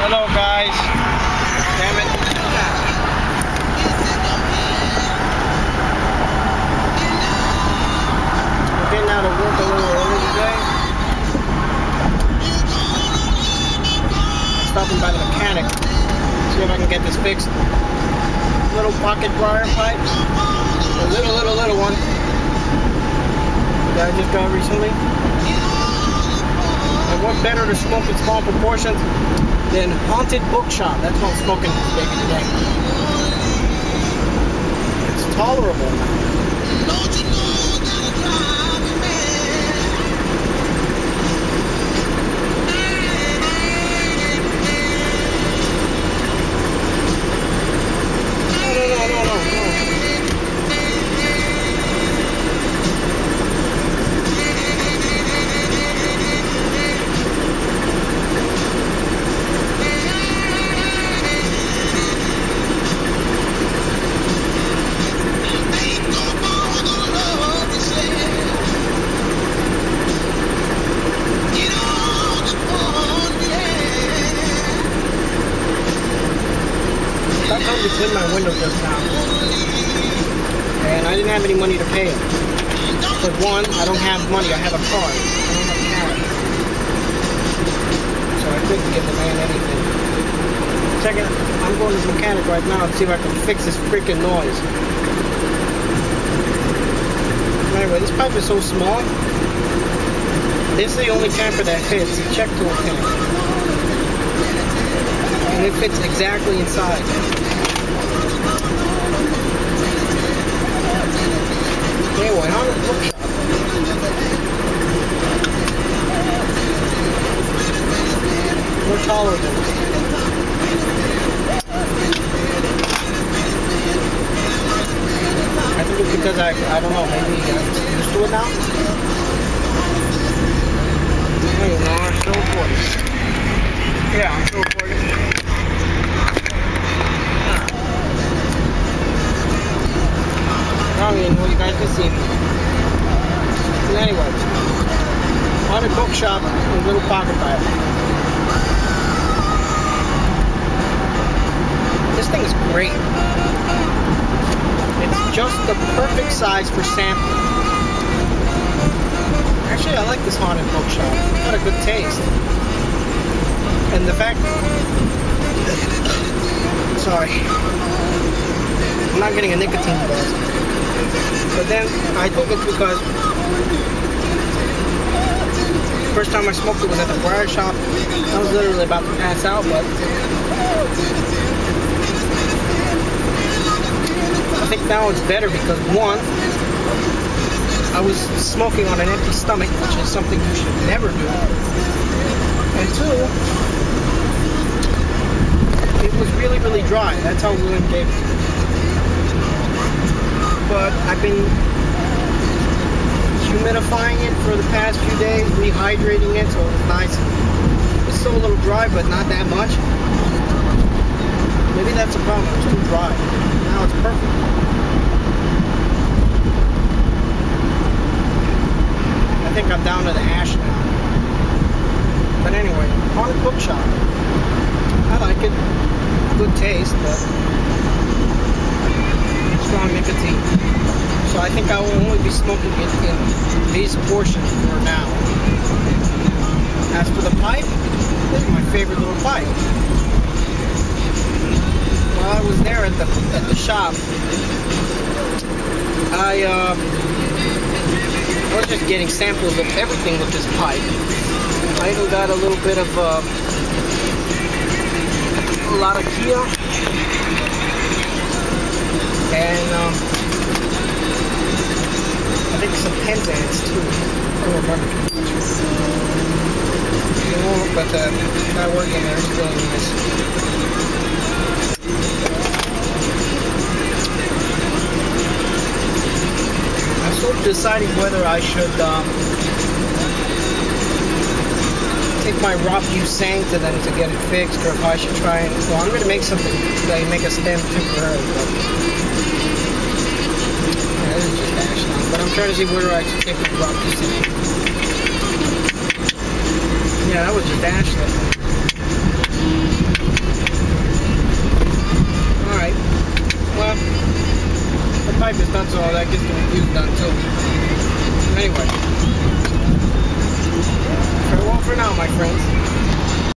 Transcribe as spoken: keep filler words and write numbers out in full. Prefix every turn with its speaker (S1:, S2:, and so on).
S1: Hello guys. Damn it. We're getting out of work a little early today. Stopping by the mechanic. See if I can get this fixed. Little pocket briar pipe. A little, little, little one. That I just got recently. And what better to smoke in small proportions than Haunted Bookshop? That's what I'm smoking this baby today. It's tolerable now. I come to clean my window just now, and I didn't have any money to pay it. For one, I don't have money. I have a card. I don't have cash, so I couldn't give the man anything. Second, I'm going to the mechanic right now to see if I can fix this freaking noise. Anyway, this pipe is so small. This is the only tamper that fits. The check tool tamper. And it fits exactly inside. Anyway, Haunted Bookshop. More tolerable. I think it's because I, I don't know, maybe I'm used to it now. Hey, no, I'm still recording. Yeah, I'm still recording. I don't even know you guys can see me. But anyway, Haunted Bookshop with a little pocket pipe. This thing is great. It's just the perfect size for sampling. Actually, I like this Haunted Bookshop. It's got a good taste. And the fact... Sorry. I'm not getting a nicotine buzz. But then I think it's because first time I smoked it was at the briar shop. I was literally about to pass out, but I think now it's better because one, I was smoking on an empty stomach, which is something you should never do. And two, it was really, really dry. That's how William gave it to me. But I've been humidifying it for the past few days, rehydrating it, so it's nice. It's still a little dry, but not that much. Maybe that's the problem, it's too dry. Now it's perfect. I think I'm down to the ash now. But anyway, Haunted Bookshop. I like it. Good taste, but strong nicotine. So I think I will only be smoking it in these portions for now. As for the pipe, this is my favorite little pipe. While I was there at the at the shop, I uh, I was just getting samples of everything with this pipe. I even got a little bit of uh, a lot of Kia. And um, I think some Penzance too. I don't remember. You know, but uh, not working there. It's really nice. I'm sort of deciding whether I should um, take my raw Sang to them to get it fixed, or if I should try and. Well, I'm going to make something that make a stem temporarily. But, But I'm trying to see where I should take my drop this in. Yeah, that was just Ashley. pipe is done, so that gets the reviews done too. Anyway.